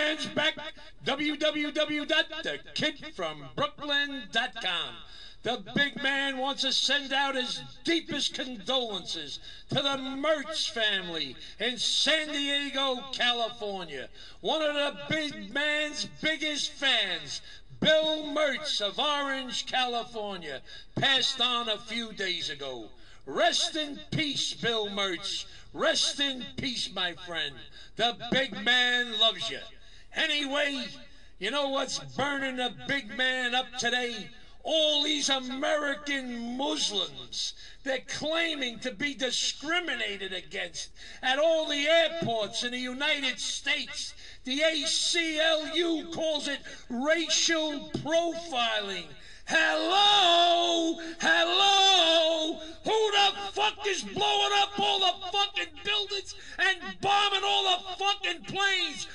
man's back. www.thekidfrombrooklyn.com. The big man wants to send out his deepest condolences to the Mertz family in San Diego, California. One of the big man's biggest fans, Bill Mertz of Orange, California, passed on a few days ago. Rest in peace, Bill Mertz. Rest in peace, my friend. The big man loves you. Anyway, you know what's burning the big man up today? All these American Muslims. They're claiming to be discriminated against at all the airports in the United States. The ACLU calls it racial profiling. Hello? Hello? Who the fuck is blowing up all the fucking buildings and bombing all the fucking planes?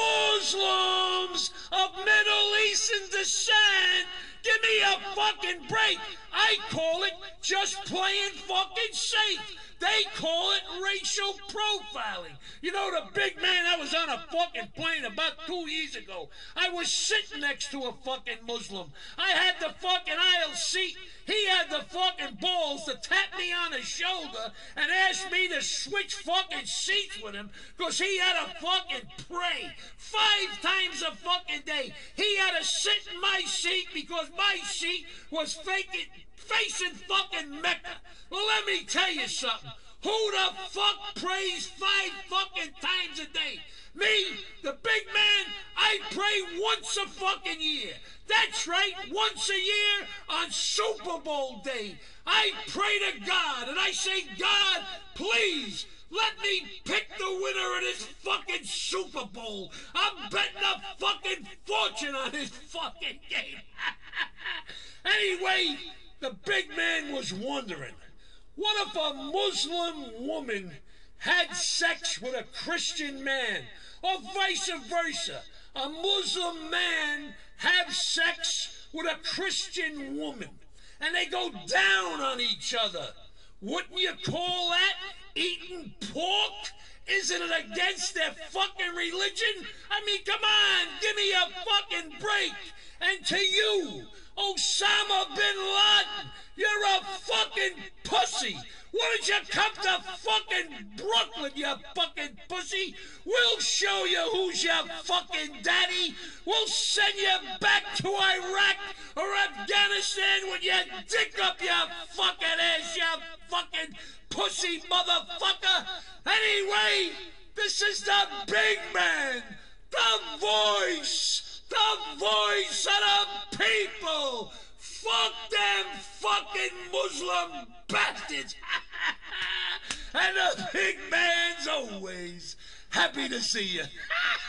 Muslims of Middle Eastern descent. Give me a fucking break. I call it just playing fucking safe. They call it racial profiling. You know, the big man, I was on a fucking plane about 2 years ago. I was sitting next to a fucking Muslim. I had the fucking aisle seat. He had the fucking balls to tap me on the shoulder and ask me to switch fucking seats with him because he had to fucking pray 5 times a fucking day. He had to sit in my seat because my seat was facing fucking Mecca. Well, let me tell you something. Who the fuck prays 5 fucking times a day? Me, the big man, I pray once a fucking year. That's right, once a year on Super Bowl day. I pray to God and I say, God, please, let me pick the winner of this fucking Super Bowl. I'm betting a fucking fortune on this fucking game. Anyway, the big man was wondering, what if a Muslim woman had sex with a Christian man, or vice versa? A Muslim man have sex with a Christian woman, and they go down on each other. Wouldn't you call that eating pork? Isn't it against their fucking religion? I mean, come on, give me a fucking break. And to you, Osama bin Laden, you're a fucking pussy. Why don't you come to fucking Brooklyn, you fucking pussy? We'll show you who's your fucking daddy. We'll send you back to Iraq or Afghanistan with your dick up your fucking ass, you fucking pussy motherfucker. Anyway, this is the big man, the voice of the people. Fuck them fucking Muslim bastards. And the big man's always happy to see you.